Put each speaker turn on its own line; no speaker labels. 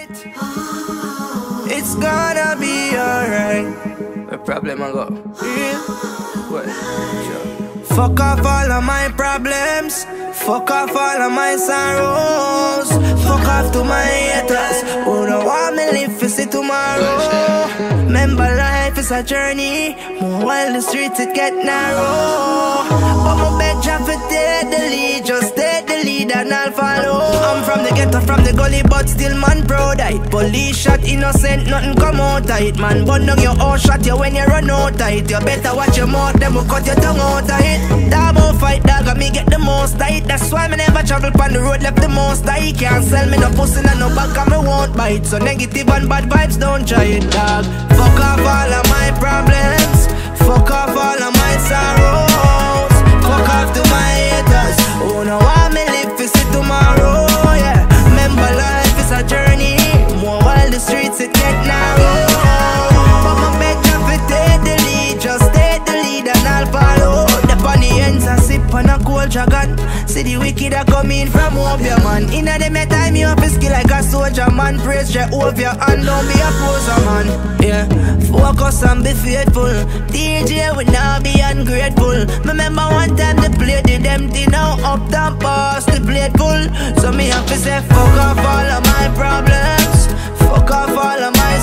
It's gonna be alright. What problem I got? Yeah. What? Sure. Fuck off all of my problems. Fuck off all of my sorrows. Fuck off to my haters who don't want me live to see tomorrow. Remember life is a journey. More while the streets it get narrow. But my beg you to take the lead. Just take the lead and I'll follow. I'm from the ghetto, from the gully, but still man proud of it. Police shot innocent, nothing come out of it. Man, burn down your own shot you when you run out of it. You better watch your mouth, them will cut your tongue out of it. Dog won't fight, dog, and me get the most of it. That's why me never travel on the road, left the most of it. Can't sell me no pussy, no back, and me won't bite. So negative and bad vibes, don't try it, dog. Fuck off all of my problems. Fuck off all of my sorrows. Fuck off to my haters who know want me live to see tomorrow, yeah. Remember life is a journey. More while the streets it get narrow. But my beg you to take the lead. Just take the lead and I'll follow. The bunny ends and sip on a cold dragon. See the wicked a come in from over your man. Inna the time you have a skill like a soldier man. Praise your over your hand, don't be a poser man. Yeah, focus and be faithful. DJ will not be ungrateful. Remember one time they played the empty, now up down past the plate full. So me have to say fuck off all of my problems. Fuck off all of my